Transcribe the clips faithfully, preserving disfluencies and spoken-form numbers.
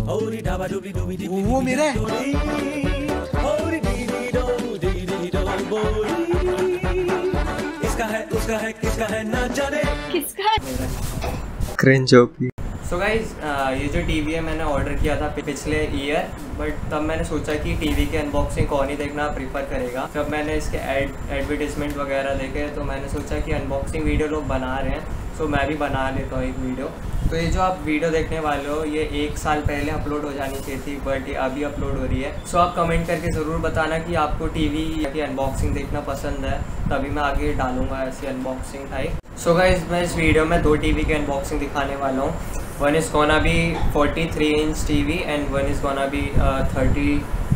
वो मेरा है। इसका है उसका है किसका है ना जाने किसका क्रिंज ओपी। सो गाइज ये जो टीवी है मैंने ऑर्डर किया था पिछले ईयर, बट तब मैंने सोचा कि टीवी के अनबॉक्सिंग कौन ही देखना प्रीफर करेगा। जब मैंने इसके एड एडवर्टीजमेंट वगैरह देखे तो मैंने सोचा कि अनबॉक्सिंग वीडियो लोग बना रहे हैं, सो मैं भी बना लेता हूँ एक वीडियो। तो ये जो आप वीडियो देखने वाले हो ये एक साल पहले अपलोड हो जानी चाहिए थी, बट ये अभी अपलोड हो रही है। सो आप कमेंट करके ज़रूर बताना कि आपको टीवी की अनबॉक्सिंग देखना पसंद है, तभी मैं आगे डालूंगा ऐसी अनबॉक्सिंग भाई। सो गाइस मैं इस वीडियो में दो टीवी की अनबॉक्सिंग दिखाने वाला हूँ। One is gonna be forty three inch TV and one is gonna be thirty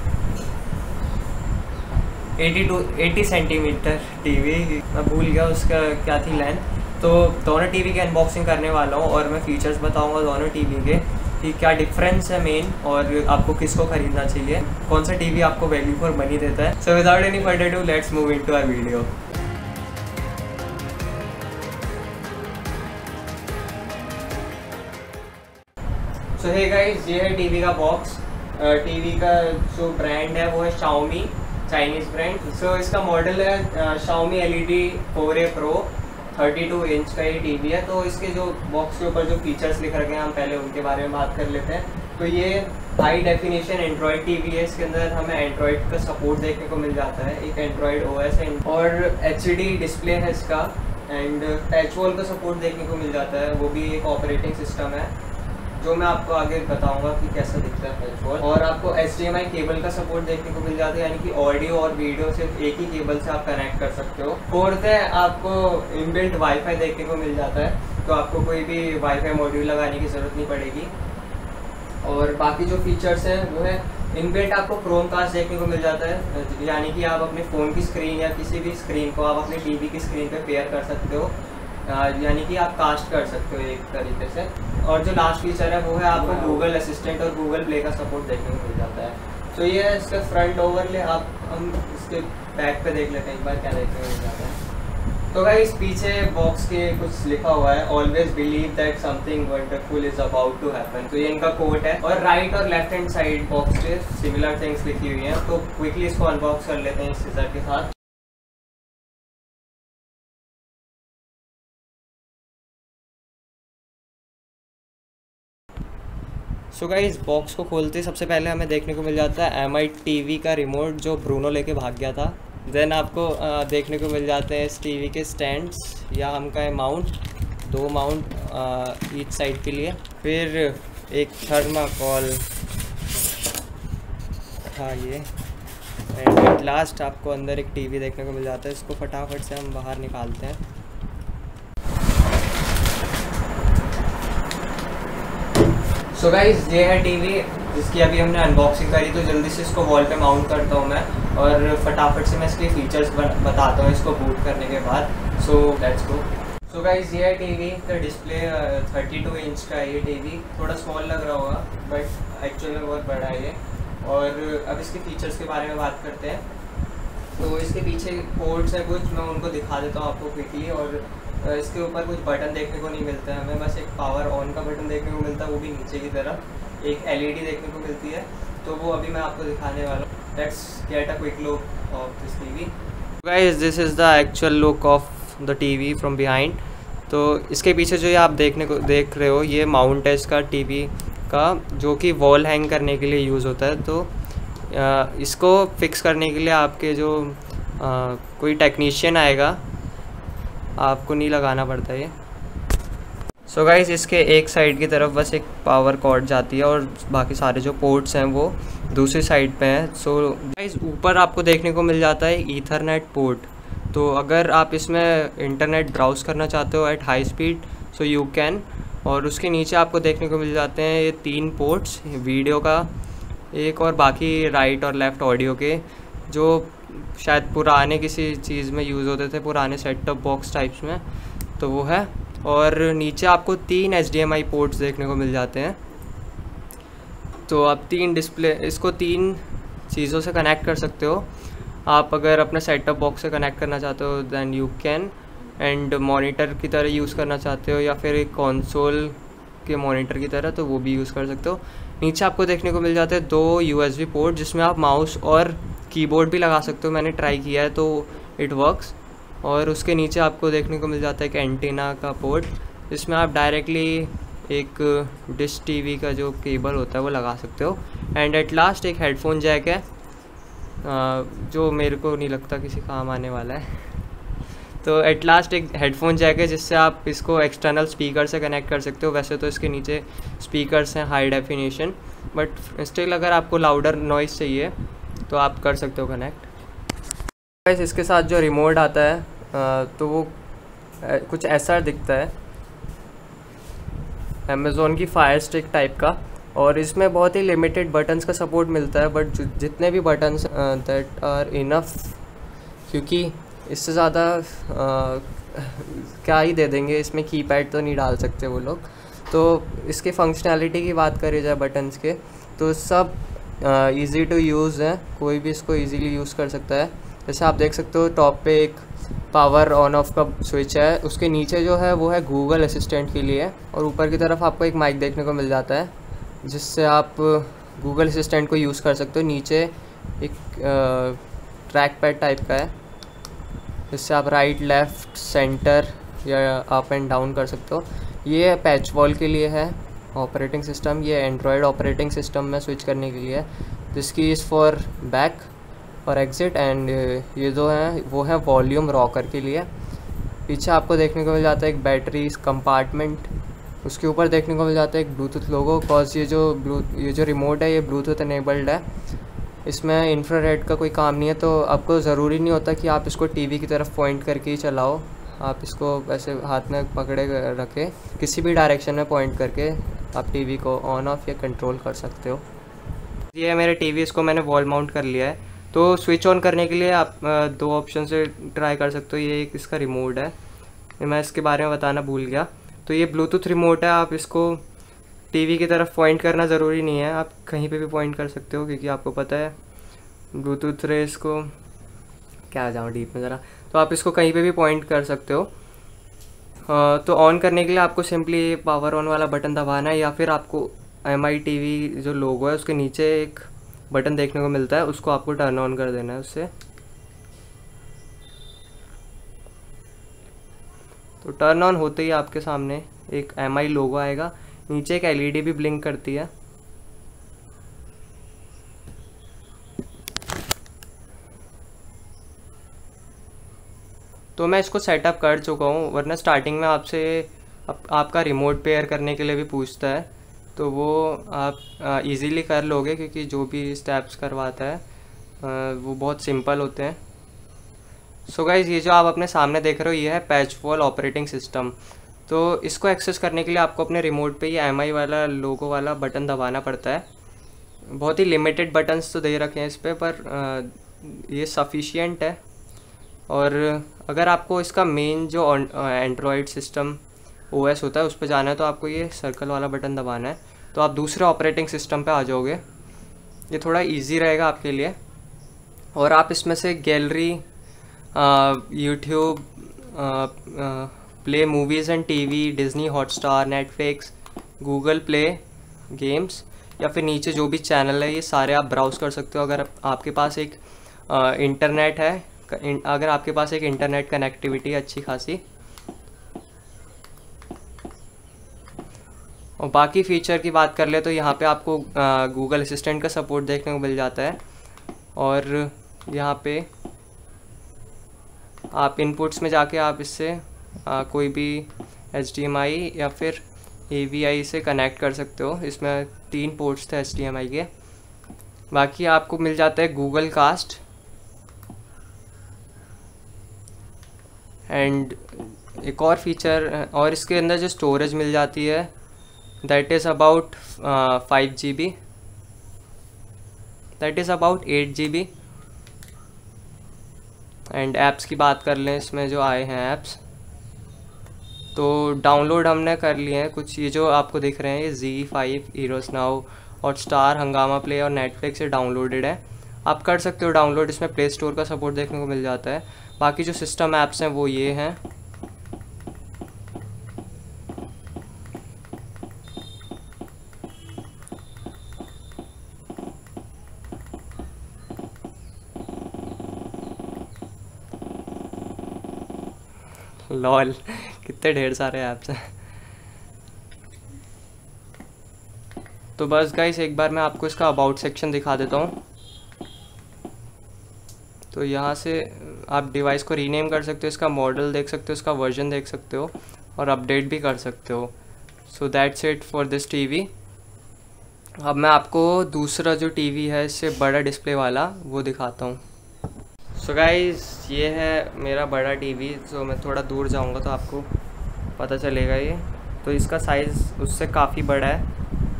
eighty two eighty centimetre TV. मैं भूल गया उसका क्या थी लेंथ। तो दोनों टीवी की अनबॉक्सिंग करने वाला हूँ और मैं फीचर्स बताऊँगा दोनों टीवी के कि क्या डिफरेंस है मेन, और आपको किसको खरीदना चाहिए, कौन सा टीवी आपको वैल्यू फॉर मनी देता है। So without any further do let's move into our video. So hey guys ये है टीवी का बॉक्स। टीवी का जो ब्रांड है वो है Xiaomi, चाइनीज़ ब्रांड। सो इसका मॉडल है Xiaomi L E D four A pro, thirty two inch का ये टीवी है। तो इसके जो बॉक्स के ऊपर जो फीचर्स लिख रखे हैं हम पहले उनके बारे में बात कर लेते हैं। तो ये हाई डेफिनेशन एंड्रॉयड टीवी है। इसके अंदर हमें एंड्रॉयड का सपोर्ट देखने को मिल जाता है, एक एंड्रॉयड ओ एस है और एच डी डिस्प्ले है इसका, एंड टच वॉल का सपोर्ट देखने को मिल जाता है, वो भी एक ऑपरेटिंग सिस्टम है जो मैं आपको आगे बताऊंगा कि कैसा दिखता है टच वॉल। और आपको H D M I cable का सपोर्ट देखने को मिल जाता है, यानी कि ऑडियो और वीडियो सिर्फ एक ही केबल से आप कनेक्ट कर सकते हो। फोर्थ है आपको इनबिल्ट वाईफाई देखने को मिल जाता है, तो आपको कोई भी वाईफाई मॉड्यूल लगाने की ज़रूरत नहीं पड़ेगी। और बाकी जो फीचर्स हैं वो है इनबिल्ट आपको क्रोमकास्ट देखने को मिल जाता है, यानी कि आप अपने फ़ोन की स्क्रीन या किसी भी स्क्रीन को आप अपने टीवी की स्क्रीन पे पेयर कर सकते हो, यानी कि आप कास्ट कर सकते हो एक तरीके से। और जो लास्ट फीचर है वो है आपको गूगल असिस्टेंट और गूगल प्ले का सपोर्ट देखने को मिल जाता है। तो ये है इसका फ्रंट ओवरले। आप हम इसके बैक पे देख लेते हैं एक बार क्या देखने को मिल जाता है। तो गाइस पीछे बॉक्स के कुछ लिखा हुआ है, always believe that something wonderful is about to happen. तो ये इनका कोट है। और राइट और लेफ्ट हैंड साइड बॉक्स पे सिमिलर थिंग्स लिखी हुई हैं। तो क्विकली इसको अनबॉक्स कर लेते हैं इस सीजर के साथ। सो गाइस बॉक्स को खोलते सबसे पहले हमें देखने को मिल जाता है एम आई टीवी का रिमोट जो ब्रूनो लेके भाग गया था। देन आपको आ, देखने को मिल जाते हैं इस टीवी के स्टैंड्स, या हम कहें माउंट, दो माउंट ईच साइड के लिए। फिर एक थर्माकोल था ये, एंड एट लास्ट आपको अंदर एक टीवी देखने को मिल जाता है। इसको फटाफट से हम बाहर निकालते हैं। सो गाइस ये है टीवी जिसकी अभी हमने अनबॉक्सिंग करी, तो जल्दी से इसको वॉल पे माउंट करता हूँ मैं और फटाफट से मैं इसके फीचर्स बताता हूँ इसको बूट करने के बाद। So let's go. So guys ये है टीवी का डिस्प्ले, थर्टी टू इंच का है ये टीवी। थोड़ा स्मॉल लग रहा होगा बट एक्चुअल में बहुत बड़ा है ये। और अब इसके फीचर्स के बारे में बात करते हैं। तो इसके पीछे पोर्ट्स हैं कुछ, मैं उनको दिखा देता हूँ आपको क्विकली। और इसके ऊपर कुछ बटन देखने को नहीं मिलता है हमें, बस एक पावर ऑन का बटन देखने को मिलता है, वो भी नीचे की तरफ। एक एल ई डी देखने को मिलती है, तो वो अभी मैं आपको दिखाने वाला हूँ। Let's get a quick look of this TV. Guys this is the actual look of the TV from behind. तो इसके पीछे जो ये आप देखने को देख रहे हो ये माउंट है इसका टीवी का, जो कि वॉल हैंग करने के लिए यूज़ होता है। तो आ, इसको फिक्स करने के लिए आपके जो आ, कोई टेक्नीशियन आएगा, आपको नहीं लगाना पड़ता ये। सो so गाइस इसके एक साइड की तरफ बस एक पावर कॉर्ड जाती है और बाकी सारे जो पोर्ट्स हैं वो दूसरी साइड पे हैं। सो गाइस ऊपर आपको देखने को मिल जाता है ईथरनेट पोर्ट। तो अगर आप इसमें इंटरनेट ब्राउज़ करना चाहते हो at high speed so you can. और उसके नीचे आपको देखने को मिल जाते हैं ये तीन पोर्ट्स, वीडियो का एक और बाकी राइट और लेफ़्ट ऑडियो के, जो शायद पुराने किसी चीज़ में यूज़ होते थे, पुराने सेट टॉप बॉक्स टाइप्स में, तो वो है। और नीचे आपको तीन H D M I ports देखने को मिल जाते हैं। तो आप तीन डिस्प्ले इसको तीन चीज़ों से कनेक्ट कर सकते हो। आप अगर अपना सेट टॉप बॉक्स से कनेक्ट करना चाहते हो then you can, and monitor की तरह यूज़ करना चाहते हो या फिर एक कंसोल के मॉनिटर की तरह, तो वो भी यूज़ कर सकते हो। नीचे आपको देखने को मिल जाते हैं दो यूएसबी पोर्ट जिसमें आप माउस और कीबोर्ड भी लगा सकते हो। मैंने ट्राई किया है तो इट वर्क्स। और उसके नीचे आपको देखने को मिल जाता है एक एंटीना का पोर्ट जिसमें आप डायरेक्टली एक डिश टीवी का जो केबल होता है वो लगा सकते हो। एंड एट लास्ट एक हेडफोन जैक है जो मेरे को नहीं लगता किसी काम आने वाला है। तो एट लास्ट एक हेडफोन जैक है जिससे आप इसको एक्सटर्नल स्पीकर से कनेक्ट कर सकते हो। वैसे तो इसके नीचे स्पीकर्स हैं हाई डेफिनेशन, बट स्टिल अगर आपको लाउडर नॉइस चाहिए तो आप कर सकते हो कनेक्ट। गाइस इसके साथ जो रिमोट आता है तो वो कुछ ऐसा दिखता है, अमेज़ॉन की फायर स्टिक टाइप का, और इसमें बहुत ही लिमिटेड बटन्स का सपोर्ट मिलता है। बट जितने भी बटन्स दैट आर इनफ, क्योंकि इससे ज़्यादा क्या ही दे देंगे, इसमें कीपैड तो नहीं डाल सकते वो लोग। तो इसके फंक्शनैलिटी की बात करी जाए बटन्स के तो सब इजी टू यूज़ है, कोई भी इसको इजीली यूज़ कर सकता है। जैसे आप देख सकते हो टॉप पे एक पावर ऑन ऑफ का स्विच है, उसके नीचे जो है वो है गूगल असिस्टेंट के लिए, और ऊपर की तरफ आपको एक माइक देखने को मिल जाता है जिससे आप गूगल असिस्टेंट को यूज़ कर सकते हो। नीचे एक ट्रैक पैड टाइप का है जिससे आप राइट लेफ़्ट सेंटर या अप एंड डाउन कर सकते हो। ये पैच वॉल के लिए है ऑपरेटिंग सिस्टम, ये एंड्रॉयड ऑपरेटिंग सिस्टम में स्विच करने के लिए है, जिसकी इज़ फॉर बैक और एग्ज़िट। एंड ये जो है वो है वॉल्यूम रॉकर के लिए। पीछे आपको देखने को मिल जाता है एक बैटरी कंपार्टमेंट, उसके ऊपर देखने को मिल जाता है एक ब्लूटूथ लोगो, कॉज ये जो ब्लू ये जो रिमोट है ये ब्लूटूथ इनेबल्ड है। इसमें इंफ्रारेड का कोई काम नहीं है, तो आपको ज़रूरी नहीं होता कि आप इसको टीवी की तरफ पॉइंट करके ही चलाओ। आप इसको ऐसे हाथ में पकड़े रखे किसी भी डायरेक्शन में पॉइंट करके आप टीवी को ऑन ऑफ या कंट्रोल कर सकते हो। ये है मेरे टीवी, इसको मैंने वॉल माउंट कर लिया है। तो स्विच ऑन करने के लिए आप दो ऑप्शन से ट्राई कर सकते हो। ये एक इसका रिमोट है, मैं इसके बारे में बताना भूल गया। तो ये ब्लूटूथ रिमोट है, आप इसको टीवी की तरफ पॉइंट करना ज़रूरी नहीं है, आप कहीं पे भी पॉइंट कर सकते हो, क्योंकि आपको पता है ब्लूटूथ रेस को क्या जाऊँ डीप में ज़रा, तो आप इसको कहीं पे भी पॉइंट कर सकते हो। तो ऑन करने के लिए आपको सिंपली पावर ऑन वाला बटन दबाना है, या फिर आपको एम आई टी वी जो लोगो है उसके नीचे एक बटन देखने को मिलता है, उसको आपको टर्न ऑन कर देना है उससे। तो टर्न ऑन होते ही आपके सामने एक एम आई लोगो आएगा, नीचे एक एल ई डी भी ब्लिंक करती है। तो मैं इसको सेटअप कर चुका हूँ, वरना स्टार्टिंग में आपसे आप, आपका रिमोट पेयर करने के लिए भी पूछता है, तो वो आप इजीली कर लोगे, क्योंकि जो भी स्टेप्स करवाता है आ, वो बहुत सिंपल होते हैं। सो so गाइज़, ये जो आप अपने सामने देख रहे हो ये है पैच वॉल ऑपरेटिंग सिस्टम। तो इसको एक्सेस करने के लिए आपको अपने रिमोट पे ये एम आई वाला लोगो वाला बटन दबाना पड़ता है। बहुत ही लिमिटेड बटन्स तो दे रखे हैं इस पर, पर आ, ये सफिशिएंट है। और अगर आपको इसका मेन जो एंड्रॉयड सिस्टम ओ एस होता है उस पर जाना है तो आपको ये सर्कल वाला बटन दबाना है, तो आप दूसरे ऑपरेटिंग सिस्टम पे आ जाओगे। ये थोड़ा इजी रहेगा आपके लिए। और आप इसमें से gallery, YouTube, play movies and TV, Disney Hotstar, Netflix, Google play games, या फिर नीचे जो भी चैनल है ये सारे आप ब्राउज़ कर सकते हो। अगर आपके पास एक इंटरनेट है, अगर आपके पास एक इंटरनेट कनेक्टिविटी है अच्छी खासी। और बाकी फ़ीचर की बात कर ले तो यहाँ पे आपको गूगल असिस्टेंट का सपोर्ट देखने को मिल जाता है। और यहाँ पे आप इनपुट्स में जाके आप इससे आ, कोई भी एच डी एम आई या फिर ए वी आई से कनेक्ट कर सकते हो। इसमें तीन पोर्ट्स थे एच डी एम आई के। बाकी आपको मिल जाता है गूगल कास्ट, एंड एक और फीचर, और इसके अंदर जो स्टोरेज मिल जाती है that is about five G B, that is about eight G B. And apps की बात कर लें, इसमें जो आए हैं ऐप्स तो डाउनलोड हमने कर लिए हैं कुछ। ये जो आपको दिख रहे हैं ये Zee five, Heroes Now, Hotstar, Hungama play और नेटफ्लिक्स से डाउनलोडेड है। आप कर सकते हो डाउनलोड, इसमें प्ले स्टोर का सपोर्ट देखने को मिल जाता है। बाकी जो सिस्टम ऐप्स हैं वो ये हैं। लॉल कितने ढेर सारे ऐप्स हैं। तो बस गाइस एक बार मैं आपको इसका अबाउट सेक्शन दिखा देता हूँ। तो यहाँ से आप डिवाइस को रीनेम कर सकते हो, इसका मॉडल देख सकते हो, इसका वर्जन देख सकते हो और अपडेट भी कर सकते हो। So that's it for this TV. अब मैं आपको दूसरा जो टीवी है इससे बड़ा डिस्प्ले वाला वो दिखाता हूँ। सो गाइस ये है मेरा बड़ा टीवी। सो मैं थोड़ा दूर जाऊँगा तो आपको पता चलेगा ये। तो इसका साइज़ उससे काफ़ी बड़ा है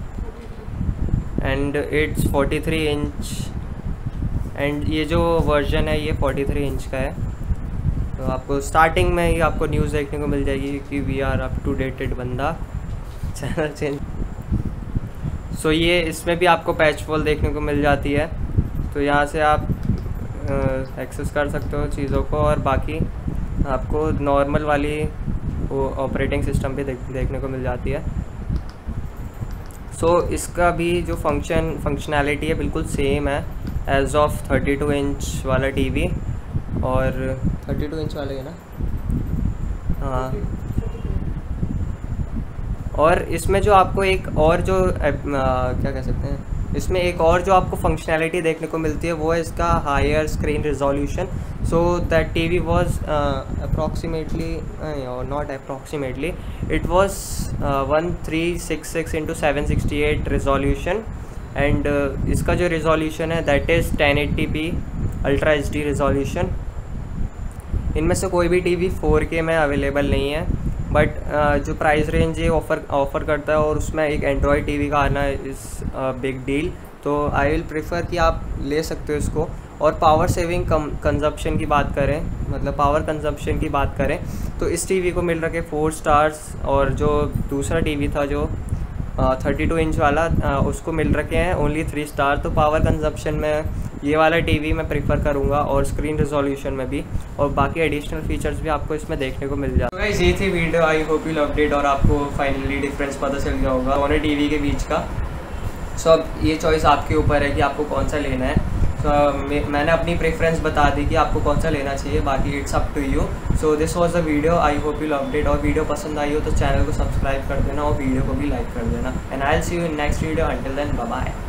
and it's forty three inch and ये जो वर्जन है ये फोर्टी थ्री इंच का है। तो आपको स्टार्टिंग में ही आपको न्यूज़ देखने को मिल जाएगी कि we are up to dated बंदा चैनल चेंज। सो ये इसमें भी आपको पैच वॉल देखने को मिल जाती है। तो यहाँ से आप एक्सेस कर सकते हो चीज़ों को और बाकी आपको नॉर्मल वाली वो ऑपरेटिंग सिस्टम भी देख, देखने को मिल जाती है। सो so, इसका भी जो फंक्शन फंक्शनैलिटी है बिल्कुल सेम है as of thirty two inch वाला टीवी। और थर्टी टू इंच वाले है ना, हाँ। और इसमें जो आपको एक और जो आ, क्या कह सकते हैं, इसमें एक और जो आपको फंक्शनैलिटी देखने को मिलती है वो है इसका higher screen resolution. So that TV was approximately और not approximately it was one three six six into seven sixty eight resolution and इसका जो रिजोल्यूशन है that is ten eighty P ultra H D resolution. इनमें से कोई भी TV four के में अवेलेबल नहीं है, बट uh, जो प्राइस रेंज ये ऑफ़र ऑफ़र करता है और उसमें एक एंड्रॉयड टीवी का आना इज़ बिग डील। तो आई विल प्रेफर कि आप ले सकते हो इसको। और पावर सेविंग कंजप्शन की बात करें, मतलब पावर कंजप्शन की बात करें तो इस टीवी को मिल रखे फोर स्टार्स और जो दूसरा टीवी था जो थर्टी टू इंच वाला uh, उसको मिल रखे हैं ओनली थ्री स्टार। तो पावर कंजप्शन में ये वाला टीवी मैं प्रीफर करूँगा और स्क्रीन रिजोल्यूशन में भी, और बाकी एडिशनल फीचर्स भी आपको इसमें देखने को मिल जाए। तो गाइस ये थी video, I hope you loved it और आपको फाइनली डिफरेंस पता चल गया होगा दोनों टीवी के बीच का। सो अब ये चॉइस आपके ऊपर है कि आपको कौन सा लेना है। तो so, मैंने अपनी प्रेफरेंस बता दी कि आपको कौन सा लेना चाहिए, बाकी it's up to you. So this was the video, I hope you loved it. और वीडियो पसंद आई हो तो चैनल को सब्सक्राइब कर देना और वीडियो को भी लाइक कर देना। And I will see you in next video, until then bye bye.